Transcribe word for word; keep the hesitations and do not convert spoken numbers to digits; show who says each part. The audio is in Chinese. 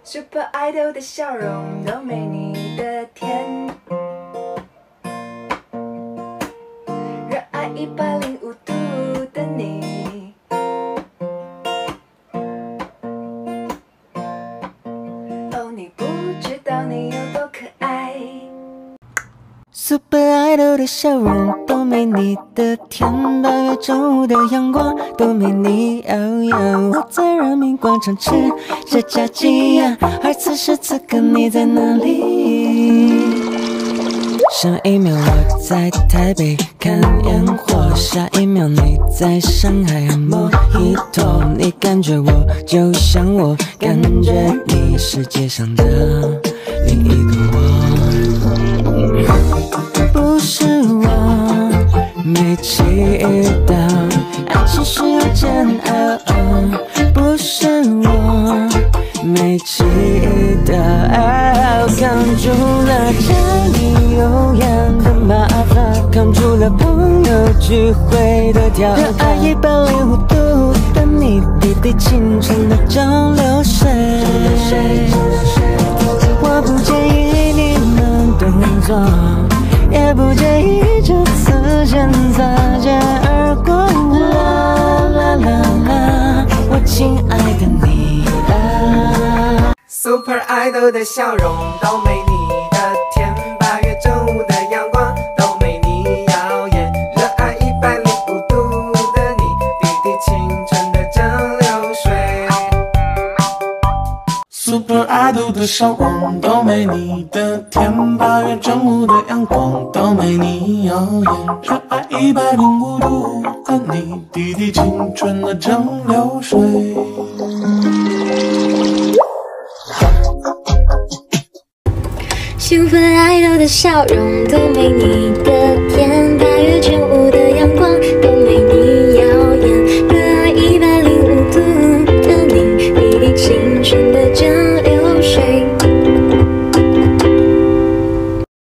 Speaker 1: Super Idol 的笑容都没你的甜，热爱一百零五度的你，哦，你不知道你有多可爱。
Speaker 2: Super Idol 的笑容都没你的甜，八月正午的阳光都没你耀眼。我在人民广场吃着炸鸡呀，而此时此刻你在哪里？上一秒我在台北看烟火，下一秒你在上海摸一头，你感觉我就像我感觉你，世界上的另一个我。不是我没祈祷，爱情需要煎熬。不是我没祈祷，扛住了柴米油盐的麻烦，扛住了朋友聚会的挑战，热爱一百零五度的你，滴滴清纯的蒸馏水。我不介意你们动作，也不介意这次先擦肩而过。啦啦啦啦，我亲爱的你啊。
Speaker 1: Super Idol 的笑容都没你的甜，八月正午的阳光都没你耀眼，热爱一百零五度的你，滴滴清纯的蒸馏水。
Speaker 3: Super Idol 的笑容都没你的甜，八月正午的阳光都没你耀眼，热爱一百零五度的你，滴滴清纯的蒸馏水。
Speaker 4: Super Idol 的笑容都没你的